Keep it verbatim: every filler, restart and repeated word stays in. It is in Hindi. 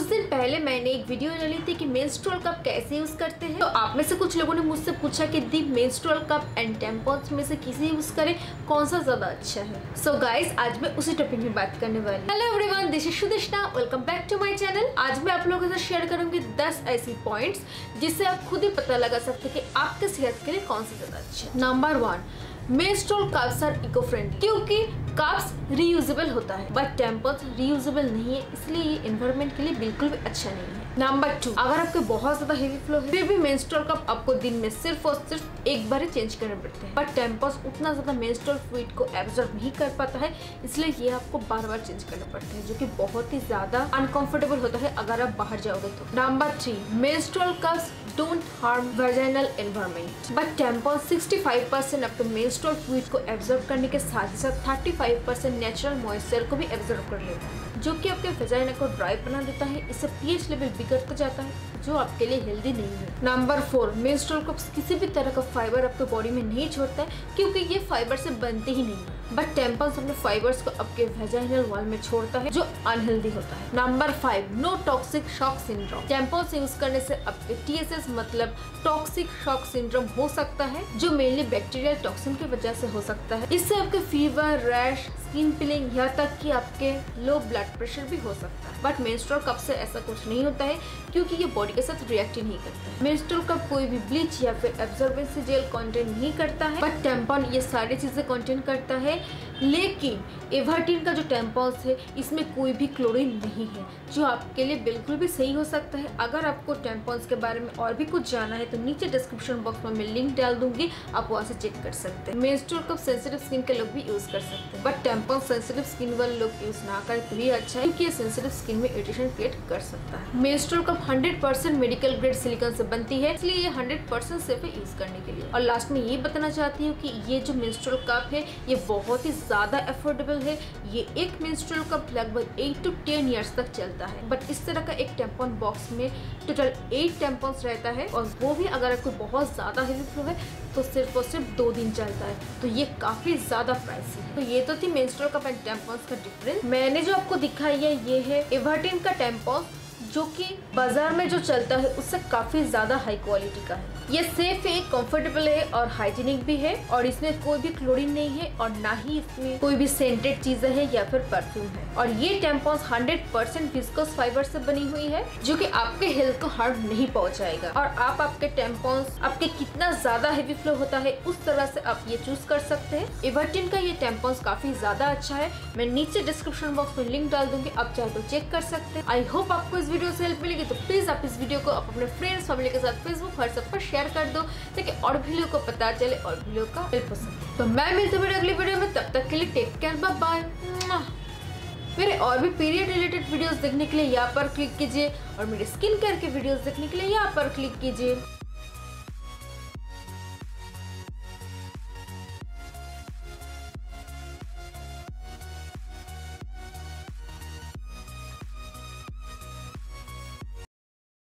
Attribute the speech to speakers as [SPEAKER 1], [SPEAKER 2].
[SPEAKER 1] कुछ दिन पहले मैंने एक वीडियो डाली थी कि मेंस्ट्रुअल कप कैसे यूज करते हैं। तो आप में से कुछ लोगों ने मुझसे पूछा कि the menstrual cup and tampons में से किसे यूज करें, कौन सा ज्यादा अच्छा है। सो so गाइस, आज मैं उसी टॉपिक में बात करने वाली हूँ। Hello everyone, this is Sudeshna, welcome back to my channel. आज मैं आप लोगों के साथ शेयर करूंगी दस ऐसी पॉइंट्स जिससे आप खुद ही पता लगा सकते हैं कि आपके सेहत के लिए कौन सा ज्यादा अच्छा है। Number one, menstrual cups are eco friendly, क्योंकि कप्स रीयूजेबल होता है बट टेम्पर्स रीयूजेबल नहीं है, इसलिए ये एनवायरनमेंट के लिए बिल्कुल भी अच्छा नहीं है। नंबर टू, अगर आपके बहुत ज्यादा हेवी फ्लो है फिर भी मेंस्ट्रुअल कप आपको दिन में सिर्फ और सिर्फ एक बार ही चेंज करने पड़ते हैं, बट टेम्पर्स उतना ज्यादा मेंस्ट्रुअल फ्लूइड को एब्जॉर्ब नहीं कर पाता है, इसलिए ये आपको बार बार चेंज करने पड़ते हैं, जो कि बहुत ही ज्यादा अनकंफर्टेबल होता है अगर आप बाहर जाओगे तो। Number three, menstrual cups don't harm vaginal environment, but tampons sixty-five percent आपके menstrual fluid को एब्जॉर्ब करने के साथ ही साथ thirty-five percent नेचुरल मॉइस्चर को भी एब्जॉर्ब कर लेता है, जो कि आपके वेजाइना को ड्राई बना देता है। इससे पीएच लेवल बिगड़ता जाता है, जो आपके लिए हेल्दी नहीं है। नंबर फोर, मेंस्ट्रुअल कप्स किसी भी तरह का फाइबर आपके बॉडी में नहीं छोड़ता है, क्योंकि ये फाइबर से बनते ही नहीं है, बट टेम्पन्स अपने फाइबर्स को आपके वेजाइनल वॉल में छोड़ता है, जो अनहेल्दी होता है। Number five, no toxic shock syndrome. Tampons use करने से आपके टीएसएस मतलब टॉक्सिक शॉक सिंड्रोम हो सकता है, जो मेनली बैक्टीरियल टॉक्सिन की वजह से हो सकता है। इससे आपके फीवर, रैश, स्किन पिलिंग, यहाँ तक कि आपके लो ब्लड प्रेशर भी हो सकता है। बट मेंस्ट्रुअल कप से ऐसा कुछ नहीं होता है, क्योंकि ये बॉडी के साथ रिएक्ट ही नहीं करता है। मेंस्ट्रुअल कप कोई भी ब्लीच या फिर एब्जॉर्बेंसी जेल कंटेन नहीं करता है, बट टेम्पॉन ये सारी चीजें कंटेन करता है। लेकिन एवर्टीन का जो टेम्पॉन्स है इसमें कोई भी क्लोरीन नहीं है, जो आपके लिए बिल्कुल भी सही हो सकता है। अगर आपको टेम्पॉन्स के बारे में और भी कुछ जाना है तो नीचे डिस्क्रिप्शन बॉक्स में मैं लिंक डाल दूंगी, आप वहाँ से चेक कर सकते हैं। मेंस्ट्रुअल कप सेंसिटिव स्किन के लोग भी यूज कर सकते हैं, बट टेम्पॉन सेंसिटिव स्किन वाले लोग यूज ना करें तो भी अच्छा है, क्योंकि ये सेंसिटिव स्किन में इरिटेशन क्रिएट कर सकता है। Menstrual cup hundred percent medical grade silicone से बनती है, इसलिए ये हंड्रेड परसेंट सेफ है यूज करने के लिए। और लास्ट में ये बताना चाहती हूँ कि ये जो मेंस्ट्रुअल कप है ये बहुत ही ज्यादा अफोर्डेबल है। ये एक मेंस्ट्रुअल कप लगभग एट टू टेन इयर्स तक चलता है, बट इस तरह का एक टेम्पॉन बॉक्स में टोटल एट टेम्पॉन्स रहता है, और वो भी अगर आपको बहुत ज्यादा हेवी फ्लो है तो सिर्फ और सिर्फ दो दिन चलता है, तो ये काफी ज्यादा प्राइसी है। तो ये तो थी मेंस्ट्रुअल कप एंड टेम्पॉन्स का डिफरेंस। मैंने जो आपको दिखाई है ये है एवर्टीन का टेम्पॉन, जो कि बाजार में जो चलता है उससे काफी ज्यादा हाई क्वालिटी का है। ये सेफ है, कंफर्टेबल है और हाइजीनिक भी है, और इसमें कोई भी क्लोरीन नहीं है और ना ही इसमें कोई भी सेंटेड चीजें है या फिर परफ्यूम है। और ये tampons hundred percent viscose fibre से बनी हुई है, जो कि आपके हेल्थ को हार्म नहीं पहुंचाएगा। और आप आपके टेम्पॉन्स आपके कितना ज्यादा हेवी फ्लो होता है उस तरह से आप ये चूज कर सकते हैं। एवर्टीन का ये टेम्पॉन्स काफी ज्यादा अच्छा है, मैं नीचे डिस्क्रिप्शन बॉक्स में लिंक डाल दूंगी, आप चाहे तो चेक कर सकते हैं। आई होप आपको इस वीडियो से हेल्प मिलेगी, तो प्लीज आप इस वीडियो को आप अपने फ्रेंड्स फैमिली के साथ फेसबुक व्हाट्सएप पर शेयर कर दो, ताकि और भी लोगों को पता चले और भी लोगों का हेल्प हो सके। तो मैं मिलती हूँ अगली वीडियो में, तब तक के लिए टेक केयर, बाय बाय। मेरे और भी पीरियड रिलेटेड वीडियोस देखने के लिए यहाँ पर क्लिक कीजिए, और मेरे स्किन केयर के वीडियोस देखने के लिए यहाँ पर क्लिक कीजिए।